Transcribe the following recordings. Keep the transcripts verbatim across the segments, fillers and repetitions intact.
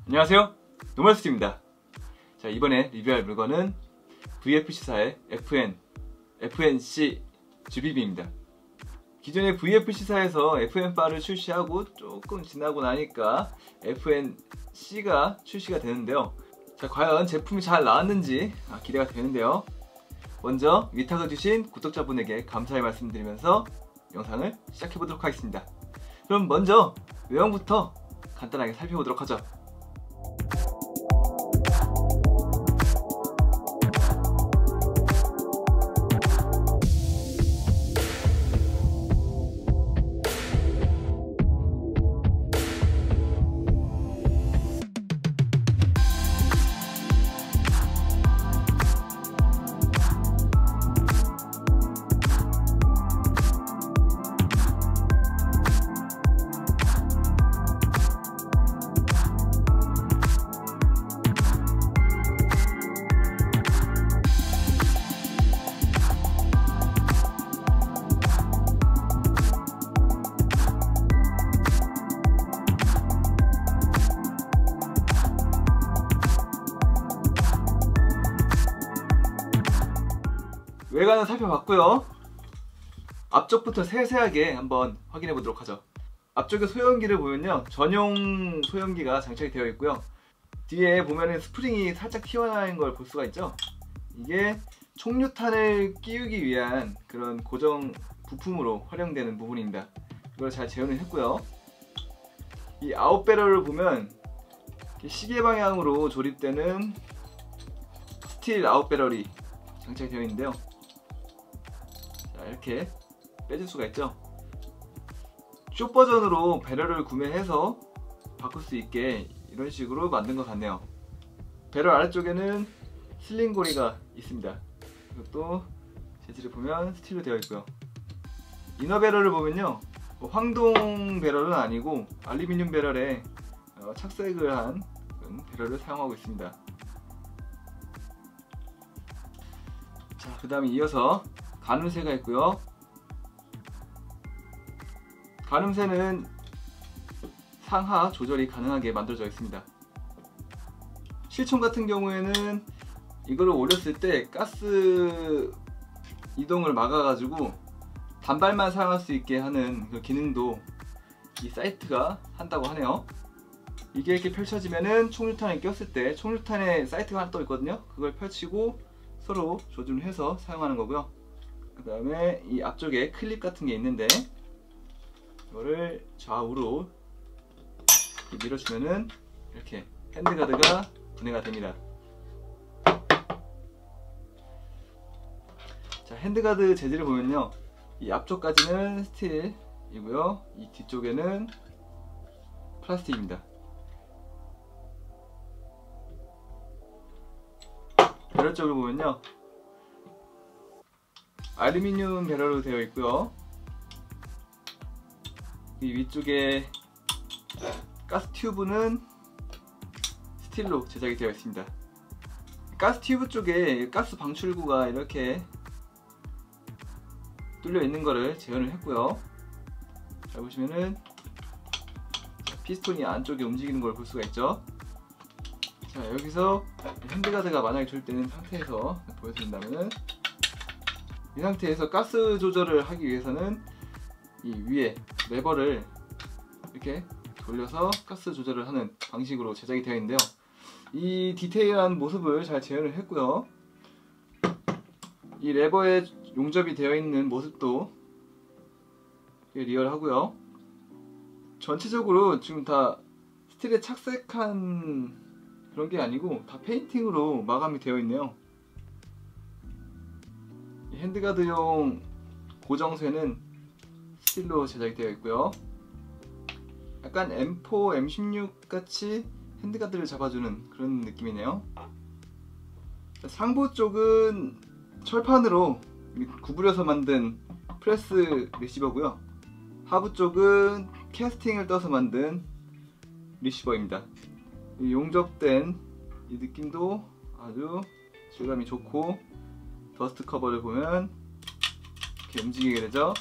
안녕하세요, 노멀스티입니다. 자, 이번에 리뷰할 물건은 브이에프씨사의 에프엔, 에프엔씨 주비비입니다. 기존의 브이에프씨사에서 에프엔바를 출시하고 조금 지나고 나니까 에프엔씨가 출시가 되는데요. 자, 과연 제품이 잘 나왔는지 기대가 되는데요. 먼저 위탁을 주신 구독자분에게 감사의 말씀드리면서 영상을 시작해보도록 하겠습니다. 그럼 먼저 외형부터 간단하게 살펴보도록 하죠. 외관은 살펴봤고요. 앞쪽부터 세세하게 한번 확인해 보도록 하죠. 앞쪽에 소형기를 보면요, 전용 소형기가 장착이 되어 있고요. 뒤에 보면은 스프링이 살짝 튀어나온 걸 볼 수가 있죠. 이게 총류탄을 끼우기 위한 그런 고정 부품으로 활용되는 부분입니다. 이걸 잘 재현을 했고요. 이 아웃배럴을 보면 시계 방향으로 조립되는 스틸 아웃배럴이 장착이 되어 있는데요. 자, 이렇게 빼줄 수가 있죠. 숏 버전으로 배럴을 구매해서 바꿀 수 있게 이런 식으로 만든 것 같네요. 배럴 아래쪽에는 슬링고리가 있습니다. 이것도 재질을 보면 스틸로 되어 있고요. 이너 배럴을 보면요, 뭐 황동 배럴은 아니고 알루미늄 배럴에 착색을 한 배럴을 사용하고 있습니다. 자, 그 다음에 이어서 가늠쇠가 있고요. 가늠쇠는 상하 조절이 가능하게 만들어져 있습니다. 실총 같은 경우에는 이거를 올렸을 때 가스 이동을 막아가지고 단발만 사용할 수 있게 하는 그 기능도 이 사이트가 한다고 하네요. 이게 이렇게 펼쳐지면은 총류탄을 꼈을 때 총류탄에 사이트가 하나 떠 있거든요. 그걸 펼치고 서로 조준을 해서 사용하는 거고요. 그 다음에 이 앞쪽에 클립 같은 게 있는데 이거를 좌우로 밀어주면은 이렇게 핸드가드가 분해가 됩니다. 자, 핸드가드 재질을 보면요, 이 앞쪽까지는 스틸이고요, 이 뒤쪽에는 플라스틱입니다. 배럴 쪽을 보면요, 알루미늄 배럴로 되어 있고요. 이 위쪽에 가스 튜브는 스틸로 제작이 되어 있습니다. 가스 튜브 쪽에 가스 방출구가 이렇게 뚫려 있는 거를 재현을 했고요. 자, 보시면은 피스톤이 안쪽에 움직이는 걸 볼 수가 있죠. 자, 여기서 핸드가드가 만약에 조립되는 상태에서 보여드린다면은, 이 상태에서 가스 조절을 하기 위해서는 이 위에 레버를 이렇게 돌려서 가스 조절을 하는 방식으로 제작이 되어 있는데요. 이 디테일한 모습을 잘 재현을 했고요. 이 레버에 용접이 되어 있는 모습도 리얼하고요. 전체적으로 지금 다 스틸에 착색한 그런 게 아니고 다 페인팅으로 마감이 되어 있네요. 핸드가드용 고정쇠는 스틸로 제작이 되어 있고요. 약간 엠포, 엠십육 같이 핸드가드를 잡아주는 그런 느낌이네요. 상부 쪽은 철판으로 구부려서 만든 프레스 리시버고요. 하부 쪽은 캐스팅을 떠서 만든 리시버입니다. 이 용접된 이 느낌도 아주 질감이 좋고, 더스트 커버를 보면 이렇게 움직이게 되죠.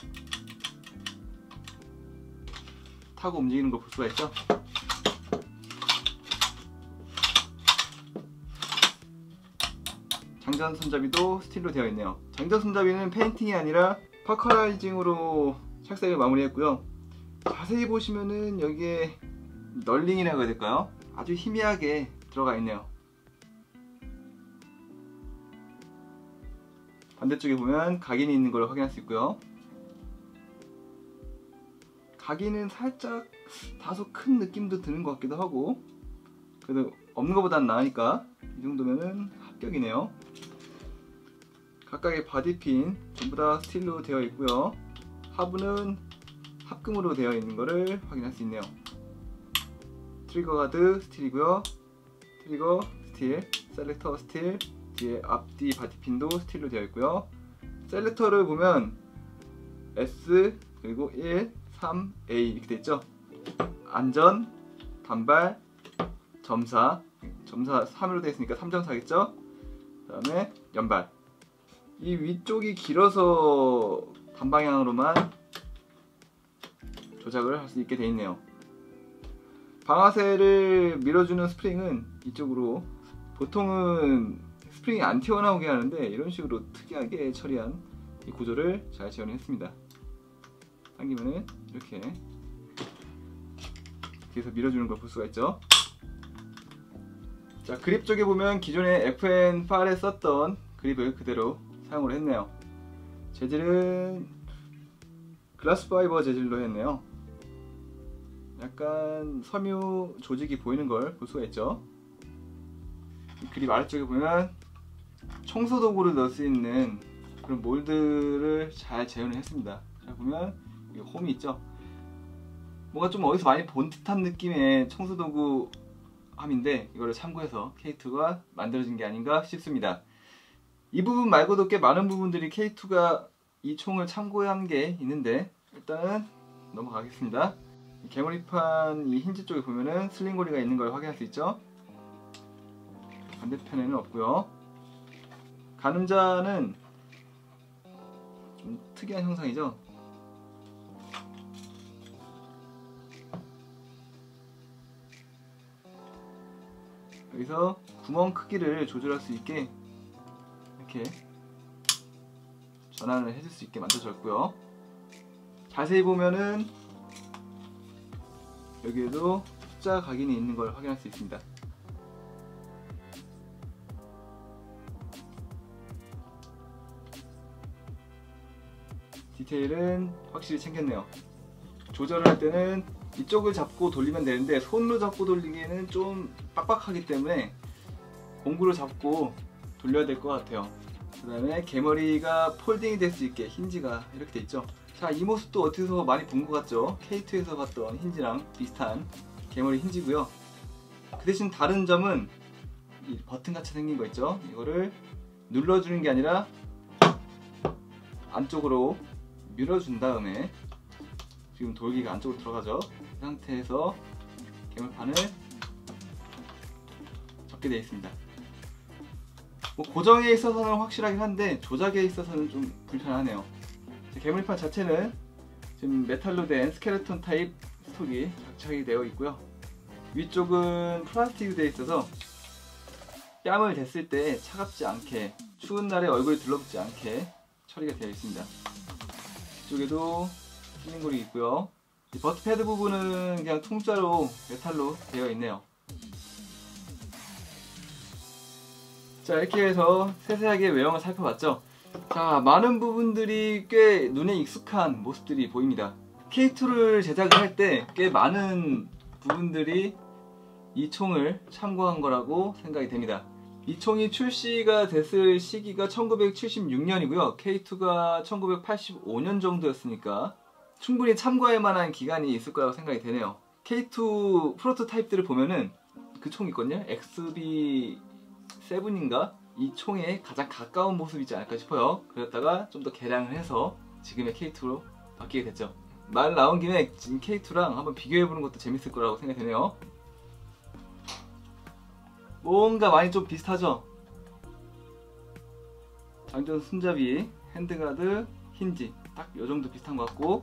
타고 움직이는 걸 볼 수가 있죠. 장전 손잡이도 스틸로 되어 있네요. 장전 손잡이는 페인팅이 아니라 퍼커라이징으로 착색을 마무리했고요. 자세히 보시면은 여기에 널링이라고 해야 될까요? 아주 희미하게 들어가 있네요. 반대쪽에 보면 각인이 있는 걸 확인할 수 있고요. 각인은 살짝 다소 큰 느낌도 드는 것 같기도 하고, 그래도 없는 것보단 나으니까 이 정도면은 합격이네요. 각각의 바디핀 전부 다 스틸로 되어 있고요. 하부는 합금으로 되어 있는 것을 확인할 수 있네요. 트리거 가드 스틸이고요. 트리거 스틸, 셀렉터 스틸, 뒤에 앞뒤 바디핀도 스틸로 되어 있고요. 셀렉터를 보면 S 그리고 일, 삼, A 이렇게 되어 있죠. 안전, 단발, 점사, 점사 삼으로 되어 있으니까 삼 점 사겠죠. 그 다음에 연발. 이 위쪽이 길어서 반방향으로만 조작을 할 수 있게 되어 있네요. 방아쇠를 밀어주는 스프링은 이쪽으로, 보통은 스프링이 안 튀어나오게 하는데 이런 식으로 특이하게 처리한 이 구조를 잘 재현을 했습니다. 당기면은 이렇게 뒤에서 밀어주는 걸 볼 수가 있죠. 자, 그립 쪽에 보면 기존의 에프엔 팔에 썼던 그립을 그대로 사용을 했네요. 재질은 글라스 파이버 재질로 했네요. 약간 섬유 조직이 보이는 걸 볼 수가 있죠. 그립 아래쪽에 보면 청소 도구를 넣을 수 있는 그런 몰드를 잘 재현을 했습니다. 자, 보면 여기 홈이 있죠. 뭔가 좀 어디서 많이 본 듯한 느낌의 청소 도구 함인데, 이거를 참고해서 케이 투가 만들어진 게 아닌가 싶습니다. 이 부분 말고도 꽤 많은 부분들이 케이 투가 이 총을 참고한 게 있는데, 일단은 넘어가겠습니다. 개머리판 이 힌지 쪽에 보면은 슬링고리가 있는 걸 확인할 수 있죠. 반대편에는 없고요. 가늠자는 좀 특이한 형상이죠. 여기서 구멍 크기를 조절할 수 있게 이렇게 전환을 해줄 수 있게 만들어졌고요. 자세히 보면은 여기에도 숫자 각인이 있는 걸 확인할 수 있습니다. 디테일은 확실히 챙겼네요. 조절을 할 때는 이쪽을 잡고 돌리면 되는데 손으로 잡고 돌리기에는 좀 빡빡하기 때문에 공구로 잡고 돌려야 될 것 같아요. 그 다음에 개머리가 폴딩이 될 수 있게 힌지가 이렇게 돼 있죠. 자, 이 모습도 어디서 많이 본 것 같죠? 케이 투에서 봤던 힌지랑 비슷한 개머리 힌지고요. 그 대신 다른 점은 이 버튼같이 생긴 거 있죠? 이거를 눌러주는 게 아니라 안쪽으로 밀어준 다음에, 지금 돌기가 안쪽으로 들어가죠? 그 상태에서 개물판을 접게 되어 있습니다. 뭐 고정에 있어서는 확실하긴 한데 조작에 있어서는 좀 불편하네요. 개물판 자체는 지금 메탈로 된 스켈레톤 타입 스톡이 장착이 되어 있고요. 위쪽은 플라스틱으로 되어 있어서 뺨을 댔을 때 차갑지 않게, 추운 날에 얼굴이 들러붙지 않게 처리가 되어 있습니다. 뒤쪽에도 슬링골이 있고요. 이 버트 패드 부분은 그냥 통짜로 메탈로 되어 있네요. 자, 이렇게 해서 세세하게 외형을 살펴봤죠. 자, 많은 부분들이 꽤 눈에 익숙한 모습들이 보입니다. 케이 투를 제작을 할 때 꽤 많은 부분들이 이 총을 참고한 거라고 생각이 됩니다. 이 총이 출시가 됐을 시기가 천구백칠십육 년이고요. 케이 투가 천구백팔십오 년 정도였으니까 충분히 참고할 만한 기간이 있을 거라고 생각이 되네요. 케이 투 프로토타입들을 보면은 그 총 있거든요. 엑스비 세븐인가? 이 총에 가장 가까운 모습이지 않을까 싶어요. 그랬다가 좀 더 개량을 해서 지금의 케이 투로 바뀌게 됐죠. 말 나온 김에 지금 케이 투랑 한번 비교해보는 것도 재밌을 거라고 생각이 되네요. 뭔가 많이 좀 비슷하죠? 장전 손잡이, 핸드가드, 힌지 딱 요정도 비슷한 것 같고,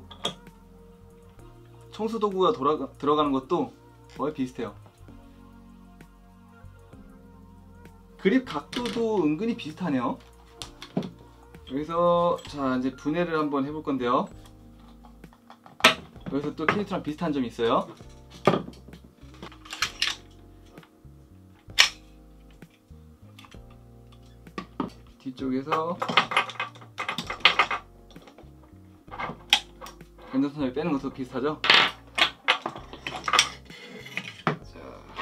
청소도구가 돌아가, 들어가는 것도 거의 비슷해요. 그립 각도도 은근히 비슷하네요. 여기서 자 이제 분해를 한번 해볼 건데요. 여기서 또 케이투랑 비슷한 점이 있어요. 뒤쪽에서 변전선을 빼는 것도 비슷하죠? 자,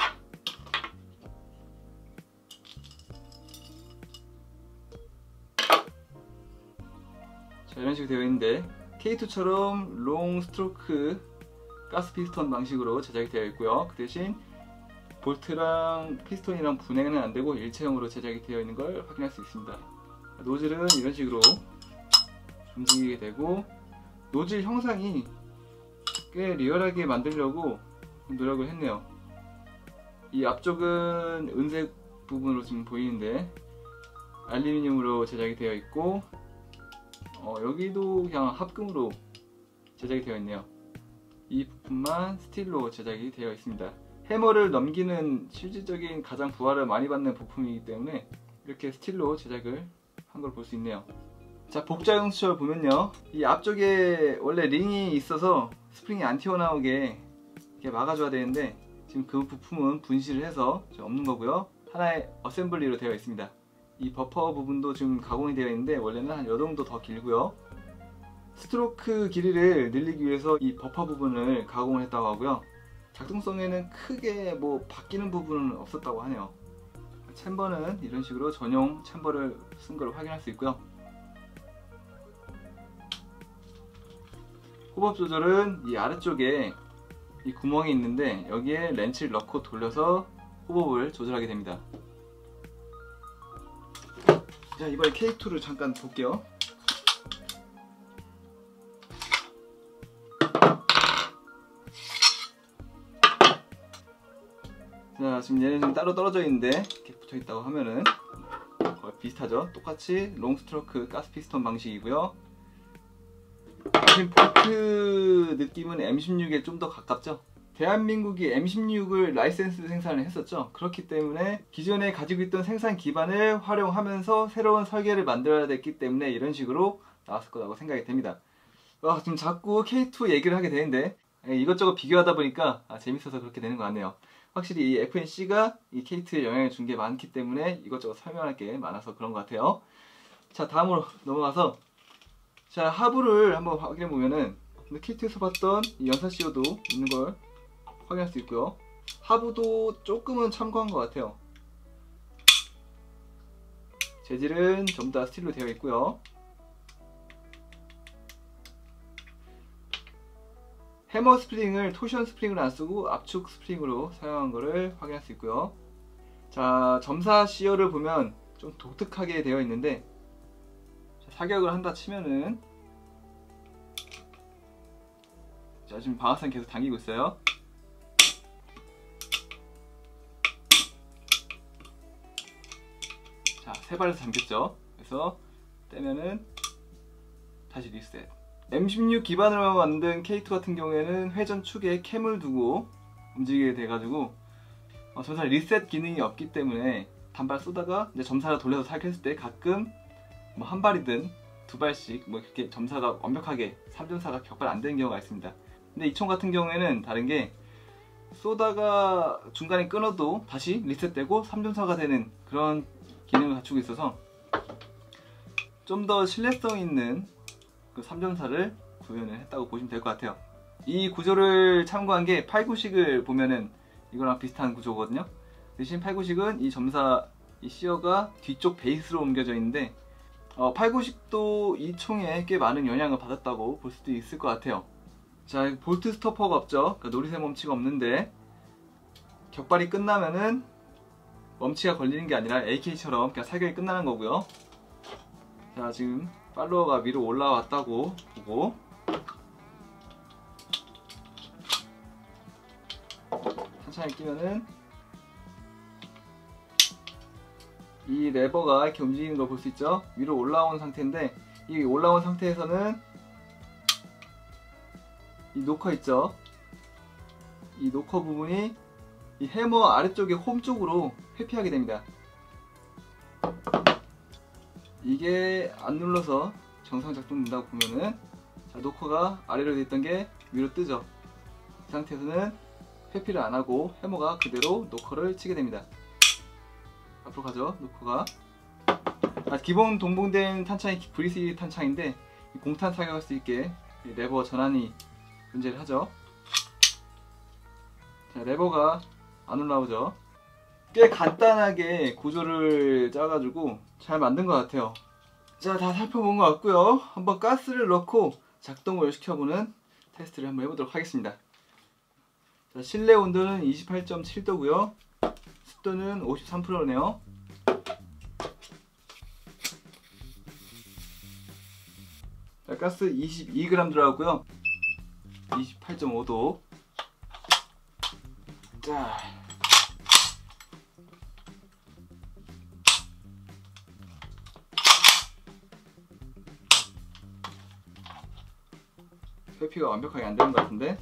자 이런 식으로 되어 있는데 케이투처럼 롱 스트로크 가스 피스톤 방식으로 제작이 되어 있고요. 그 대신 볼트랑 피스톤이랑 분해는 안되고 일체형으로 제작이 되어 있는 걸 확인할 수 있습니다. 노즐은 이런 식으로 움직이게 되고, 노즐 형상이 꽤 리얼하게 만들려고 노력을 했네요. 이 앞쪽은 은색 부분으로 지금 보이는데 알루미늄으로 제작이 되어 있고, 어, 여기도 그냥 합금으로 제작이 되어 있네요. 이 부분만 스틸로 제작이 되어 있습니다. 해머를 넘기는 실질적인 가장 부하를 많이 받는 부품이기 때문에 이렇게 스틸로 제작을 한 걸 볼 수 있네요. 자, 복자용 수철 보면요, 이 앞쪽에 원래 링이 있어서 스프링이 안 튀어나오게 이렇게 막아줘야 되는데 지금 그 부품은 분실을 해서 없는 거고요. 하나의 어셈블리로 되어 있습니다. 이 버퍼 부분도 지금 가공이 되어 있는데 원래는 한 이 정도 더 길고요. 스트로크 길이를 늘리기 위해서 이 버퍼 부분을 가공을 했다고 하고요. 작동성에는 크게 뭐 바뀌는 부분은 없었다고 하네요. 챔버는 이런 식으로 전용 챔버를 쓴 걸 확인할 수 있고요. 호법 조절은 이 아래쪽에 이 구멍이 있는데 여기에 렌치를 넣고 돌려서 호법을 조절하게 됩니다. 자, 이번에 케이투를 잠깐 볼게요. 자, 지금 얘는 좀 따로 떨어져 있는데 이렇게 붙어 있다고 하면은 거의 비슷하죠? 똑같이 롱 스트로크 가스 피스톤 방식이고요. 지금 볼트 느낌은 엠 십육에 좀 더 가깝죠? 대한민국이 엠 십육을 라이센스 생산을 했었죠. 그렇기 때문에 기존에 가지고 있던 생산 기반을 활용하면서 새로운 설계를 만들어야 됐기 때문에 이런 식으로 나왔을 거라고 생각이 됩니다. 아, 지금 자꾸 케이투 얘기를 하게 되는데 이것저것 비교하다 보니까 아, 재밌어서 그렇게 되는 것 같네요. 확실히 이 에프엔씨가 이 케이투에 영향을 준 게 많기 때문에 이것저것 설명할 게 많아서 그런 것 같아요. 자, 다음으로 넘어가서 자, 하부를 한번 확인해 보면은 케이투에서 봤던 이 연사 씨오도 있는 걸 확인할 수 있고요. 하부도 조금은 참고한 것 같아요. 재질은 전부 다 스틸로 되어 있고요. 해머 스프링을 토션 스프링을 안 쓰고 압축 스프링으로 사용한 것을 확인할 수 있고요. 자, 점사 시어를 보면 좀 독특하게 되어 있는데 사격을 한다 치면은 자, 지금 방아선 계속 당기고 있어요. 자, 세 발에서 잠겼죠. 그래서 떼면은 다시 리셋. 엠 십육 기반으로 만든 케이투 같은 경우에는 회전 축에 캠을 두고 움직이게 돼가지고 어, 점사 리셋 기능이 없기 때문에 단발 쏘다가 이제 점사를 돌려서 사격했을 때 가끔 뭐 한 발이든 두 발씩 뭐 이렇게 점사가 완벽하게 삼 점사가 격발 안 되는 경우가 있습니다. 근데 이 총 같은 경우에는 다른 게 쏘다가 중간에 끊어도 다시 리셋되고 삼 점사가 되는 그런 기능을 갖추고 있어서 좀 더 신뢰성 있는 그 삼 점사를 구현을 했다고 보시면 될 것 같아요. 이 구조를 참고한 게 팔구식을 보면은 이거랑 비슷한 구조거든요. 대신 팔구식은 이 점사 이 시어가 뒤쪽 베이스로 옮겨져 있는데 어, 팔구식도 이 총에 꽤 많은 영향을 받았다고 볼 수도 있을 것 같아요. 자, 볼트 스토퍼가 없죠. 그러니까 노리쇠 멈치가 없는데 격발이 끝나면은 멈치가 걸리는 게 아니라 에이케이처럼 그냥 사격이 끝나는 거고요. 자, 지금 팔로워가 위로 올라왔다고 보고 천천히 끼면은 이 레버가 이렇게 움직이는 걸 볼 수 있죠. 위로 올라온 상태인데 이 올라온 상태에서는 이 노커 있죠. 이 노커 부분이 이 해머 아래쪽에 홈 쪽으로 회피하게 됩니다. 이게 안 눌러서 정상 작동된다고 보면은, 자, 노커가 아래로 돼 있던 게 위로 뜨죠. 이 상태에서는 회피를 안 하고 해머가 그대로 노커를 치게 됩니다. 앞으로 가죠. 노커가 아, 기본 동봉된 탄창이 브리스 탄창인데 공탄 사격할 수 있게 레버 전환이 존재를 하죠. 자, 레버가 안 올라오죠. 꽤 간단하게 구조를 짜가지고 잘 만든 것 같아요. 자, 다 살펴본 것 같고요. 한번 가스를 넣고 작동을 시켜보는 테스트를 한번 해보도록 하겠습니다. 자, 실내 온도는 이십팔 점 칠 도고요. 습도는 오십삼 퍼센트네요. 자, 가스 이십이 그램 들어가고요. 이십팔 점 오 도. 자, 회피가 완벽하게 안 되는 것 같은데.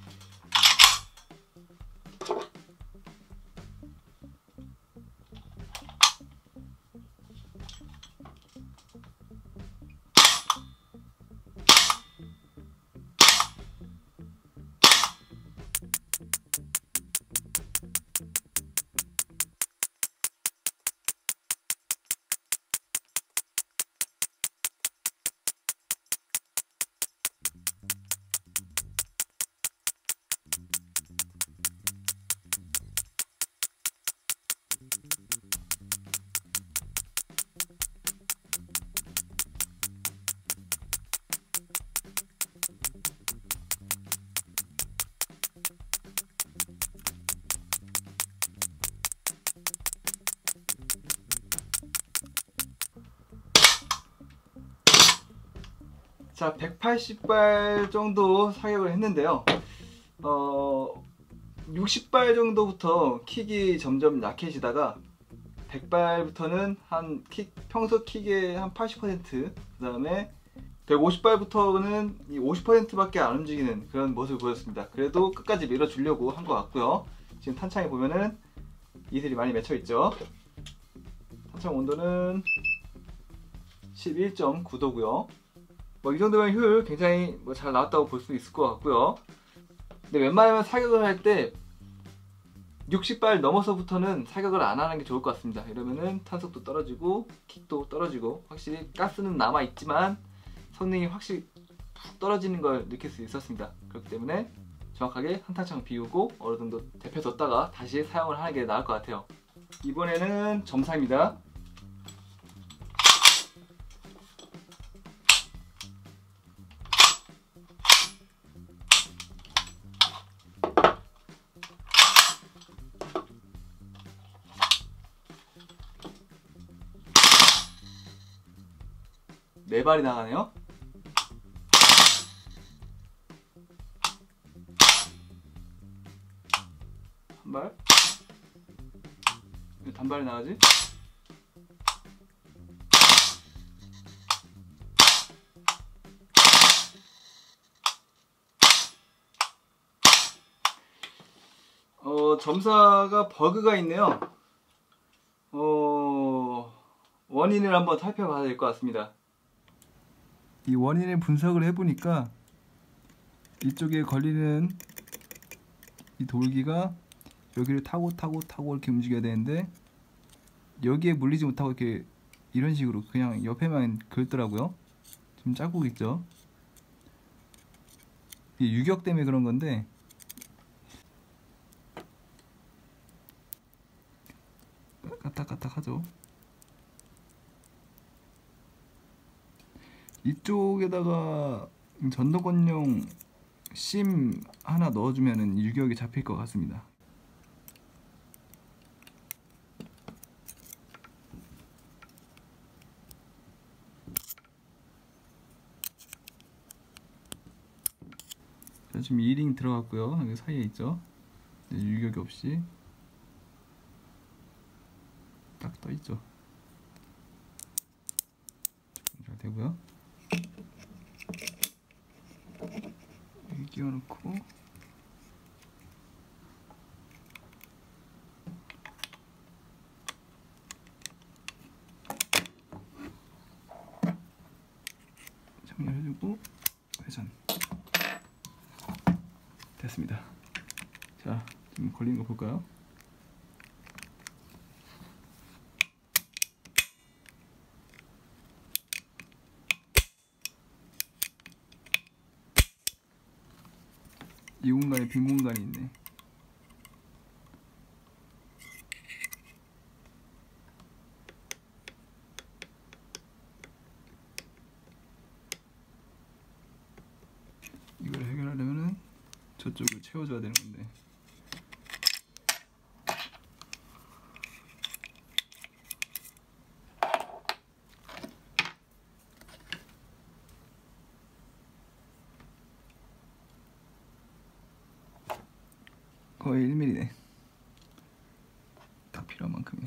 자, 백팔십 발 정도 사격을 했는데요. 어, 육십 발 정도부터 킥이 점점 약해지다가 백 발부터는 한 킥, 평소 킥의 한 팔십 퍼센트, 그 다음에 백오십 발부터는 이 오십 퍼센트밖에 안 움직이는 그런 모습을 보였습니다. 그래도 끝까지 밀어주려고 한 것 같고요. 지금 탄창에 보면은 이슬이 많이 맺혀 있죠. 탄창 온도는 십일 점 구 도고요. 뭐 이 정도면 효율 굉장히 뭐 잘 나왔다고 볼 수 있을 것 같고요. 근데 웬만하면 사격을 할 때 육십 발 넘어서부터는 사격을 안 하는 게 좋을 것 같습니다. 이러면은 탄속도 떨어지고 킥도 떨어지고 확실히 가스는 남아 있지만 성능이 확실히 푹 떨어지는 걸 느낄 수 있었습니다. 그렇기 때문에 정확하게 한 탄창 비우고 어느 정도 데펴뒀다가 다시 사용을 하는 게 나을 것 같아요. 이번에는 점사입니다. 네 발이 나가네요. 한 발. 왜 단발이 나가지? 어, 점사가 버그가 있네요. 어, 원인을 한번 살펴봐야 될 것 같습니다. 이 원인을 분석을 해보니까 이쪽에 걸리는 이 돌기가 여기를 타고 타고 타고 이렇게 움직여야 되는데 여기에 물리지 못하고 이렇게 이런 식으로 그냥 옆에만 긁더라고요. 좀 자국 있죠. 이게 유격 때문에 그런 건데 까딱까딱 하죠. 이쪽에다가 전동권용 심 하나 넣어주면 유격이 잡힐 것 같습니다. 자, 지금 이 링 들어갔고요. 여기 사이에 있죠. 유격이 없이 딱 떠있죠. 잘 되고요. 여기 끼워놓고 정렬해주고 회전. 됐습니다. 자, 지금 걸리는 거 볼까요? 이 공간에 빈 공간이 있네. 이걸 해결하려면은 저쪽을 채워줘야 되는 건데. 거의 일 밀리미터네. 딱 필요한 만큼이네.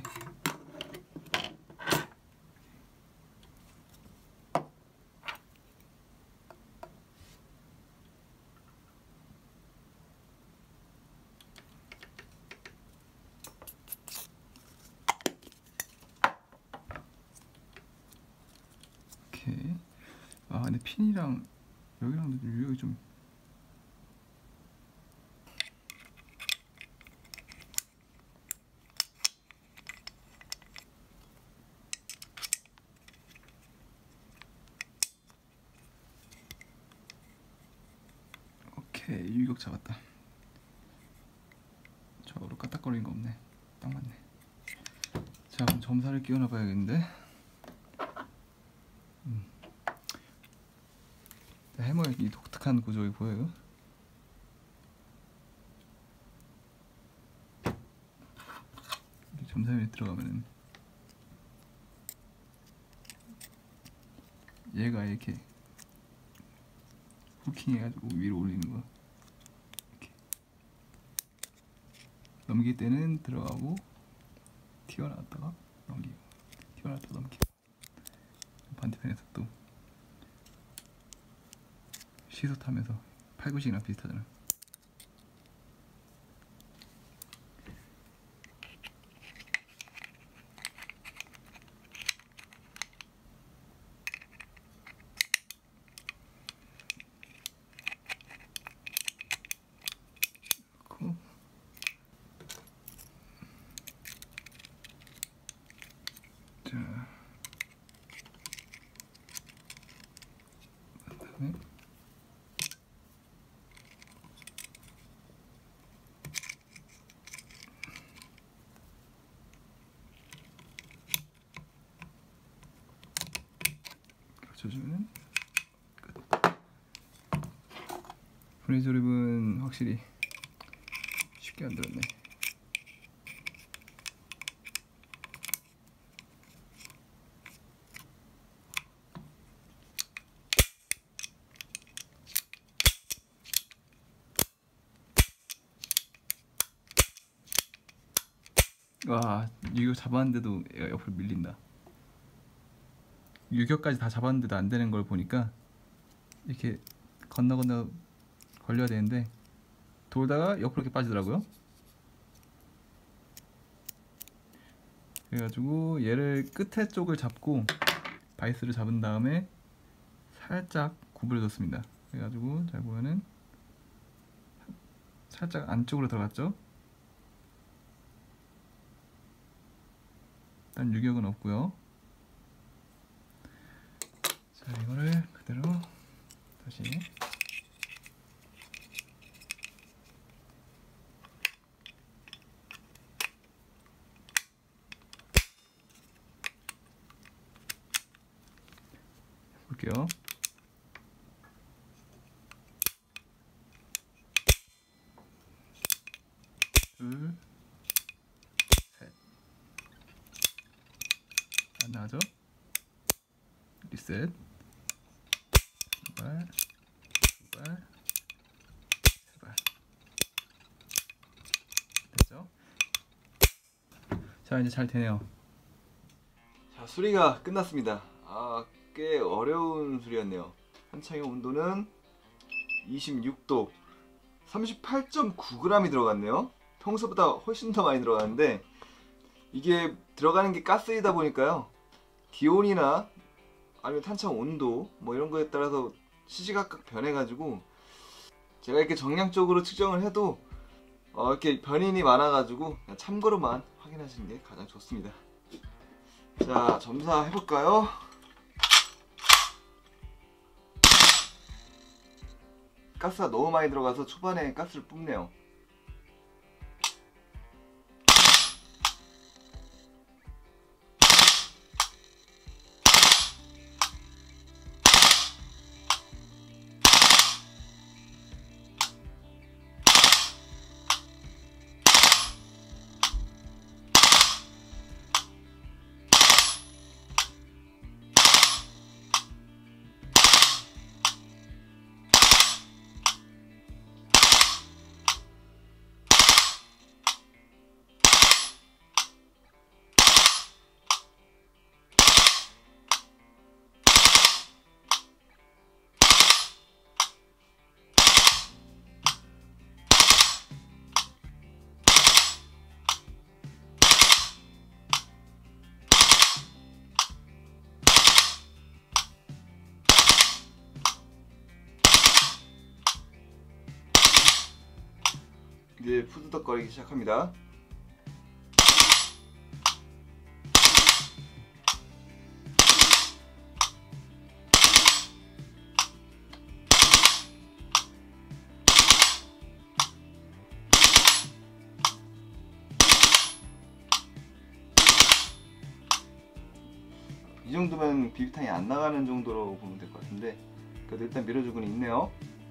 오케이. 아 근데 핀이랑 여기랑 유력이 좀 오케이. 유격 잡았다. 저로 까딱거리는 거 없네. 딱 맞네. 자, 그럼 점사를 끼워놔 봐야겠는데. 음. 해머의 이 독특한 구조가 보여요. 점사면에 들어가면은 얘가 이렇게 후킹 해가지고 위로 올리는 거. 이렇게 넘길 때는 들어가고 튀어나왔다가 넘기고 튀어나왔다가 넘기고. 반대편에서 또 시소 타면서 팔구식이랑 비슷하잖아. 자, 그다음에 맞춰주면 끝. 분해 조립은 확실히 쉽게 안 들었네. 와, 유격 잡았는데도 얘가 옆으로 밀린다. 유격까지 다 잡았는데도 안 되는 걸 보니까 이렇게 건너 건너 걸려야 되는데 돌다가 옆으로 이렇게 빠지더라고요. 그래가지고 얘를 끝에 쪽을 잡고 바이스를 잡은 다음에 살짝 구부려줬습니다. 그래가지고 잘 보면은 살짝 안쪽으로 들어갔죠. 일단 유격은 없고요. 자, 이거를 그대로 다시 볼게요. 둘, 셋. 안 나가죠? 리셋. 두 발, 두 발, 세 발. 됐죠? 자, 이제 잘 되네요. 자, 수리가 끝났습니다. 아, 꽤 어려운 수리였네요. 한창의 온도는 이십육 도, 삼십팔 점 구 그램이 들어갔네요. 평소보다 훨씬 더 많이 들어가는데 이게 들어가는 게 가스이다 보니까요, 기온이나 아니면 탄창 온도 뭐 이런 거에 따라서 시시각각 변해가지고 제가 이렇게 정량적으로 측정을 해도 어 이렇게 변인이 많아가지고 그냥 참고로만 확인하시는 게 가장 좋습니다. 자, 점사해볼까요? 가스가 너무 많이 들어가서 초반에 가스를 뿜네요. 이제 푸드덕거리기 시작합니다. 이 정도면 비비탄이 안 나가는 정도로 보면 될 것 같은데 그래도 일단 밀어주고는 있네요.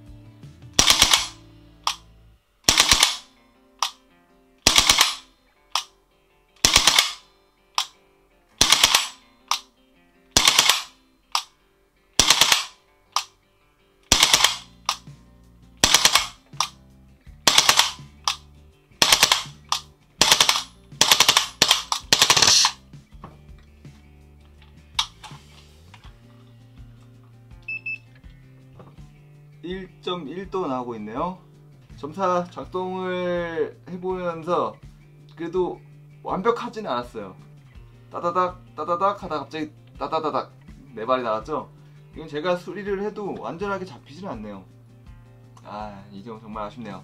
일 점 일 도 나오고 있네요. 점사 작동을 해보면서 그래도 완벽하지는 않았어요. 따다닥 따다닥 하다 갑자기 따다다닥 네 발이 나왔죠. 이건 제가 수리를 해도 완전하게 잡히지는 않네요. 아, 이 점 정말 아쉽네요.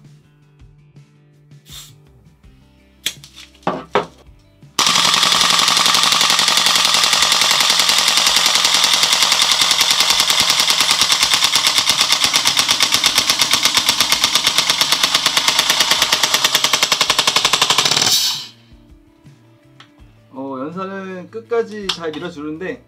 연사는 끝까지 잘 밀어주는데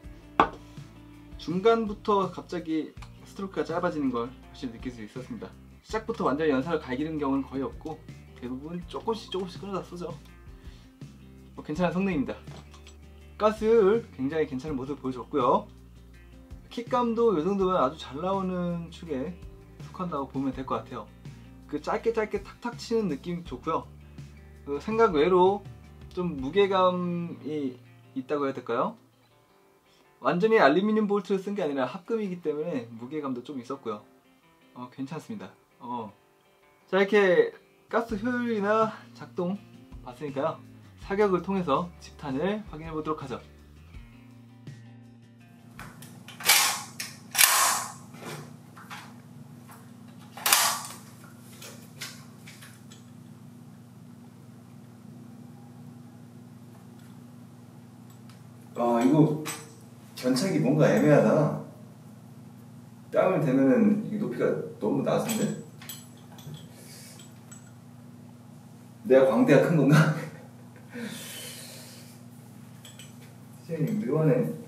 중간부터 갑자기 스트로크가 짧아지는 걸 확실히 느낄 수 있었습니다. 시작부터 완전히 연사를 갈기는 경우는 거의 없고 대부분 조금씩 조금씩 끊어다 쏘죠. 뭐 괜찮은 성능입니다. 가스율 굉장히 괜찮은 모습을 보여줬고요. 킥감도 이 정도면 아주 잘 나오는 축에 속한다고 보면 될 것 같아요. 그 짧게 짧게 탁탁 치는 느낌 좋고요. 그 생각 외로 좀 무게감이 있다고 해야 될까요? 완전히 알루미늄 볼트를 쓴 게 아니라 합금이기 때문에 무게감도 좀 있었고요. 어, 괜찮습니다. 어. 자, 이렇게 가스 효율이나 작동 봤으니까요. 사격을 통해서 집탄을 확인해 보도록 하죠. 아, 이거 견착이 뭔가 애매하다. 땀을 대면은 이 높이가 너무 낮은데? 내가 광대가 큰 건가? 선생님 묘하네.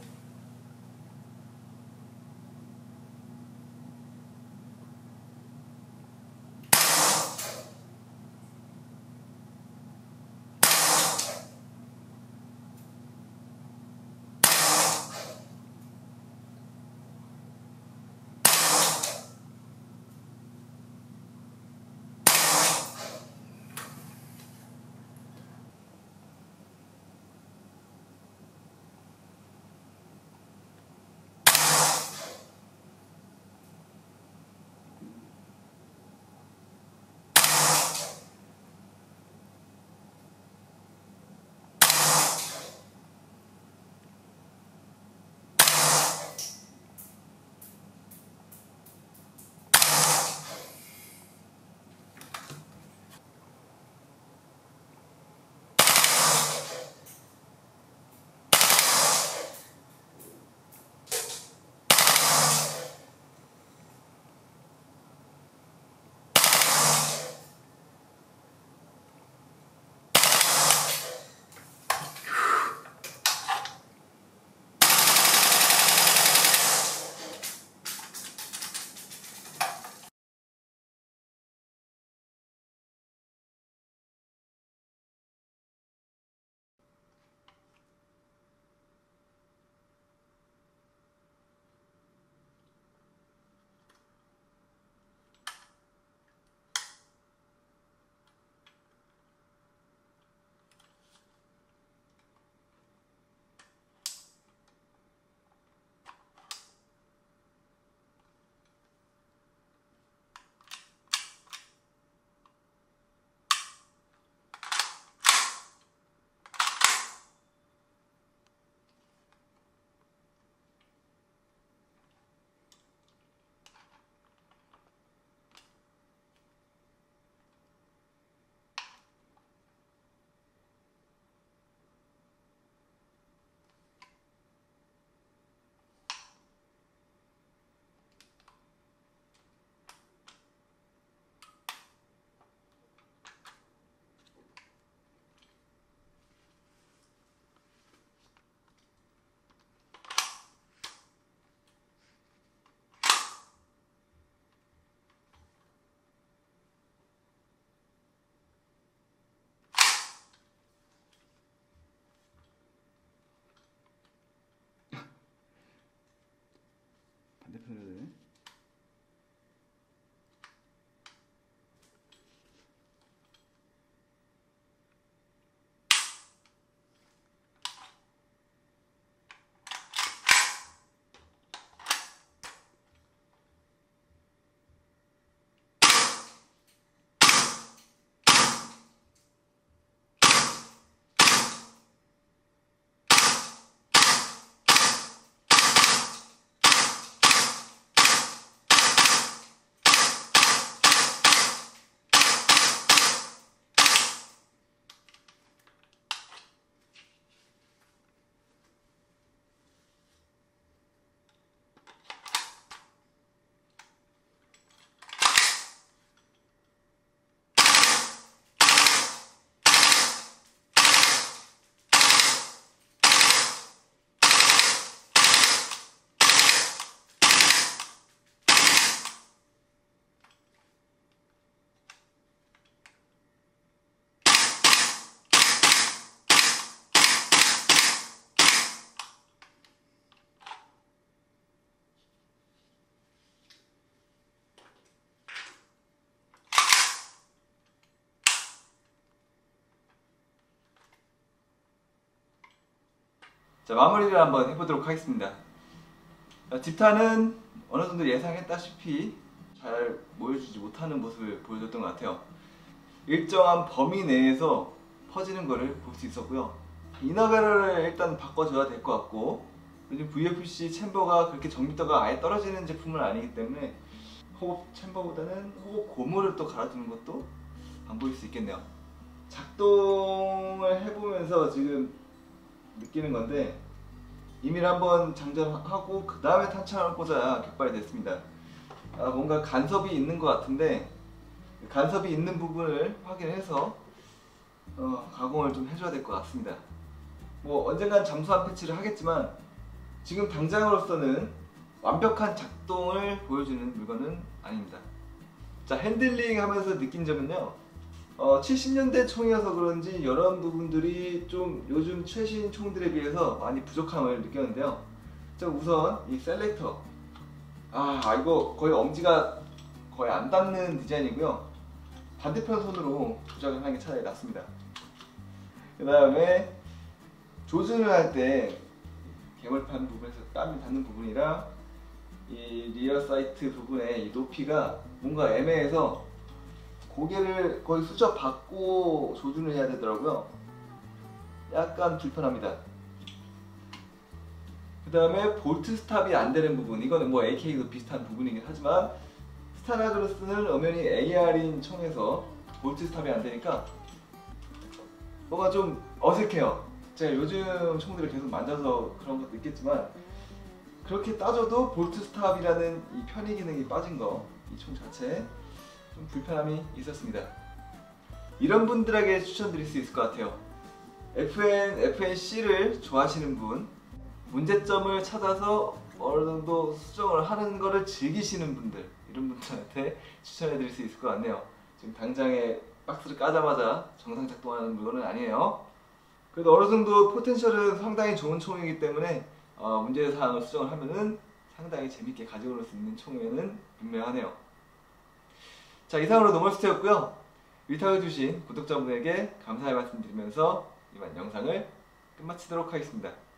자, 마무리를 한번 해보도록 하겠습니다. 자, 집탄은 어느 정도 예상했다시피 잘 모여주지 못하는 모습을 보여줬던 것 같아요. 일정한 범위 내에서 퍼지는 것을 볼 수 있었고요. 이너벨을 일단 바꿔줘야 될 것 같고, 요즘 브이에프씨 챔버가 그렇게 정밀도가 아예 떨어지는 제품은 아니기 때문에 호흡 챔버보다는 호흡 고무를 또 갈아주는 것도 방법일 수 있겠네요. 작동을 해보면서 지금 느끼는 건데, 임의를 한번 장전하고 그 다음에 탄창을 꽂아야 격발이 됐습니다. 아, 뭔가 간섭이 있는 것 같은데, 간섭이 있는 부분을 확인해서 어, 가공을 좀 해줘야 될 것 같습니다. 뭐 언젠간 잠수함 패치를 하겠지만 지금 당장으로서는 완벽한 작동을 보여주는 물건은 아닙니다. 자, 핸들링 하면서 느낀 점은요, 어, 칠십 년대 총이어서 그런지 이런 부분들이 좀 요즘 최신 총들에 비해서 많이 부족함을 느꼈는데요. 자, 우선 이 셀렉터, 아 이거 거의 엄지가 거의 안 닿는 디자인이고요. 반대편 손으로 조작을 하는 게 차라리 낫습니다. 그 다음에 조준을 할 때 개물판 부분에서 땀이 닿는 부분이랑 이 리어 사이트 부분의 이 높이가 뭔가 애매해서 고개를 거의 수저 받고 조준을 해야 되더라고요. 약간 불편합니다. 그 다음에 볼트 스탑이 안 되는 부분, 이거는 뭐 에이케이도 비슷한 부분이긴 하지만 스타라그로스는 엄연히 에이알인 총에서 볼트 스탑이 안 되니까 뭔가 좀 어색해요. 제가 요즘 총들을 계속 만져서 그런 것도 있겠지만, 그렇게 따져도 볼트 스탑이라는 이 편의 기능이 빠진 거, 이 총 자체에 좀 불편함이 있었습니다. 이런 분들에게 추천드릴 수 있을 것 같아요. 에프엔, 에프엔씨를 좋아하시는 분, 문제점을 찾아서 어느 정도 수정을 하는 거를 즐기시는 분들, 이런 분들한테 추천해 드릴 수 있을 것 같네요. 지금 당장에 박스를 까자마자 정상 작동하는 물건은 아니에요. 그래도 어느 정도 포텐셜은 상당히 좋은 총이기 때문에 어, 문제사항을 수정을 하면은 상당히 재밌게 가져올 수 있는 총에는 분명하네요. 자, 이상으로 노멀스테였고요. 위탁을 주신 구독자분에게 감사의 말씀 드리면서 이만 영상을 끝마치도록 하겠습니다.